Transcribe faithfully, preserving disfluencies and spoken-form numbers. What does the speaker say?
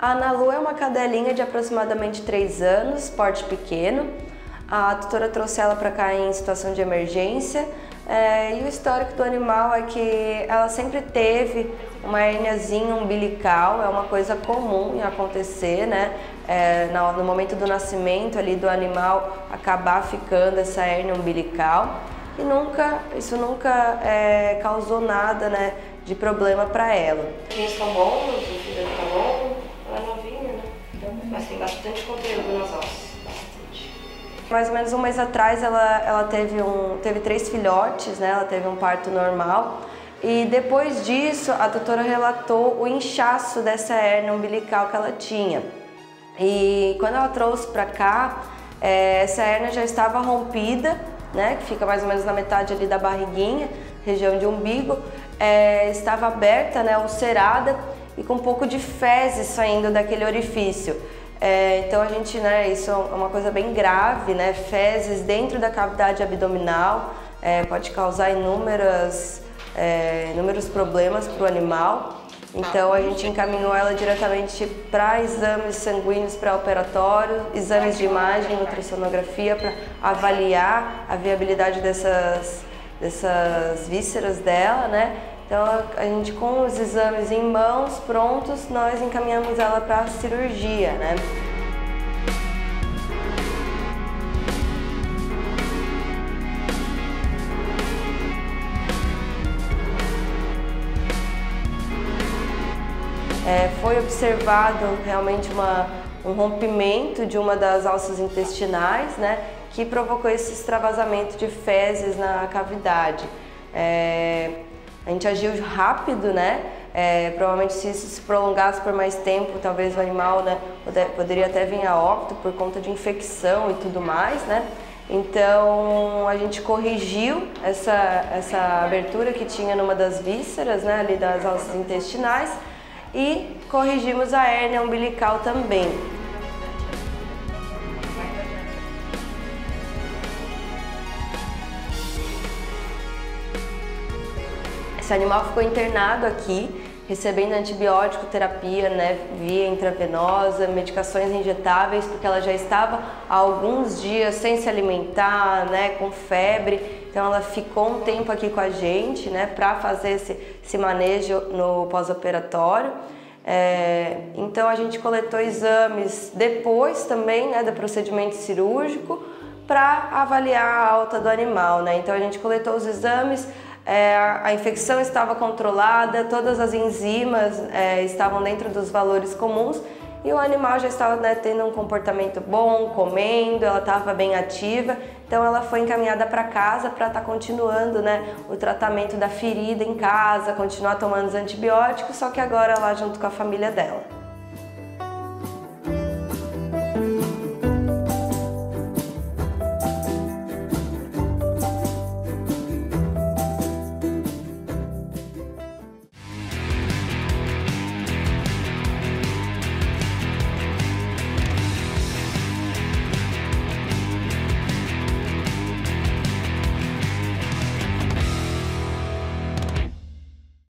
A Ana Lu é uma cadelinha de aproximadamente três anos, porte pequeno. A tutora trouxe ela para cá em situação de emergência é, e o histórico do animal é que ela sempre teve uma hérniazinha umbilical, é uma coisa comum em acontecer, né? É, no, no momento do nascimento ali do animal acabar ficando essa hérnia umbilical e nunca, isso nunca é, causou nada, né, de problema para ela. Os vinhos estão bons, o filho está bom, ela é novinha, né? Mas tem bastante conteúdo nas ossos, bastante. Mais ou menos um mês atrás ela, ela teve, um, teve três filhotes, né? Ela teve um parto normal e depois disso a doutora relatou o inchaço dessa hérnia umbilical que ela tinha. E quando ela trouxe para cá, é, essa hérnia já estava rompida, né? Que fica mais ou menos na metade ali da barriguinha, região de umbigo, é, estava aberta, né? Ulcerada e com um pouco de fezes saindo daquele orifício. É, então a gente, né, isso é uma coisa bem grave, né, fezes dentro da cavidade abdominal, é, pode causar inúmeras, é, inúmeros problemas para o animal. Então a gente encaminhou ela diretamente para exames sanguíneos pré-operatórios, exames de imagem, ultrassonografia para avaliar a viabilidade dessas, dessas vísceras dela, né? Então a gente, com os exames em mãos prontos, nós encaminhamos ela para a cirurgia, né? É, foi observado realmente uma, um rompimento de uma das alças intestinais, né, que provocou esse extravasamento de fezes na cavidade. É, A gente agiu rápido, né? É, provavelmente se isso se prolongasse por mais tempo, talvez o animal, né, poder, poderia até vir a óbito por conta de infecção e tudo mais, né? Então a gente corrigiu essa, essa abertura que tinha numa das vísceras, né, ali das alças intestinais e corrigimos a hérnia umbilical também. Esse animal ficou internado aqui, recebendo antibiótico, terapia, né, via intravenosa, medicações injetáveis, porque ela já estava há alguns dias sem se alimentar, né, com febre. Então ela ficou um tempo aqui com a gente, né, para fazer esse, esse manejo no pós-operatório. É, então a gente coletou exames depois também, né, do procedimento cirúrgico para avaliar a alta do animal, né? Então a gente coletou os exames. É, a infecção estava controlada, todas as enzimas é, estavam dentro dos valores comuns e o animal já estava, né, tendo um comportamento bom, comendo, ela estava bem ativa, então ela foi encaminhada para casa para estar tá continuando, né, o tratamento da ferida em casa, continuar tomando os antibióticos, só que agora lá junto com a família dela.